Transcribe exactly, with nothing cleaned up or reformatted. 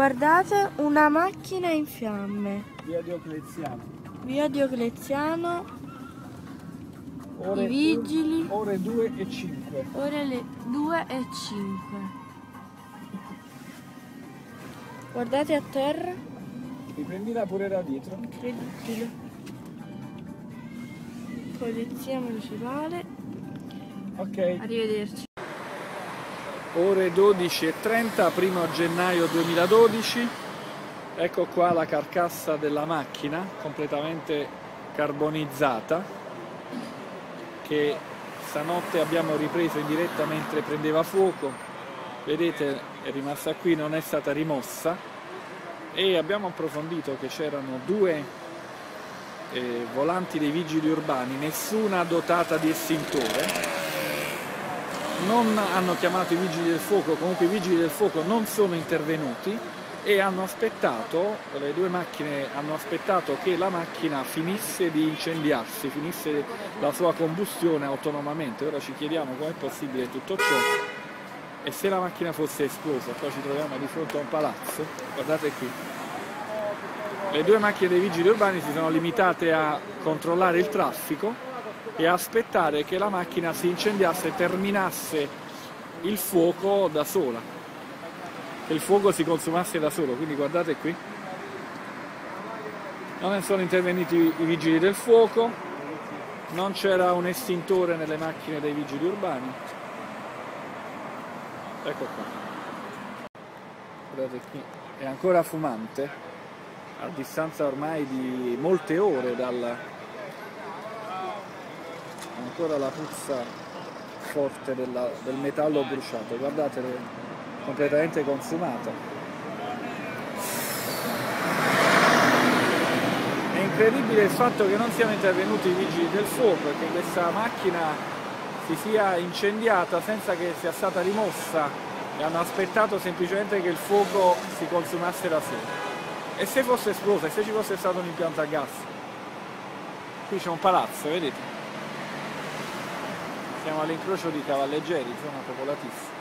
Guardate, una macchina in fiamme. Via Diocleziano. Via Diocleziano. Ore I vigili. Ore due e cinque. Ore le due e cinque. Guardate a terra. Riprendila pure da dietro. Incredibile. Polizia municipale. Ok. Arrivederci. Ore dodici e trenta, primo gennaio duemiladodici. Ecco qua la carcassa della macchina completamente carbonizzata, che stanotte abbiamo ripreso in diretta mentre prendeva fuoco. Vedete, è rimasta qui, non è stata rimossa, e abbiamo approfondito che c'erano due eh, volanti dei vigili urbani, nessuna dotata di estintore. Non hanno chiamato i vigili del fuoco, comunque i vigili del fuoco non sono intervenuti e hanno aspettato, le due macchine hanno aspettato che la macchina finisse di incendiarsi, finisse la sua combustione autonomamente. Ora ci chiediamo com'è possibile tutto ciò e se la macchina fosse esplosa. Qua ci troviamo di fronte a un palazzo, guardate qui. Le due macchine dei vigili urbani si sono limitate a controllare il traffico e aspettare che la macchina si incendiasse e terminasse il fuoco da sola, che il fuoco si consumasse da solo. Quindi guardate qui, non sono intervenuti i vigili del fuoco, non c'era un estintore nelle macchine dei vigili urbani. Ecco qua, guardate qui, è ancora fumante a distanza ormai di molte ore dal... ancora la puzza forte della, del metallo bruciato, guardate, completamente consumata. È incredibile il fatto che non siano intervenuti i vigili del fuoco e che questa macchina si sia incendiata senza che sia stata rimossa, e hanno aspettato semplicemente che il fuoco si consumasse da solo. E se fosse esplosa, e se ci fosse stato un impianto a gas? Qui c'è un palazzo, vedete? Siamo all'incrocio di Cavalleggeri, zona popolatissima.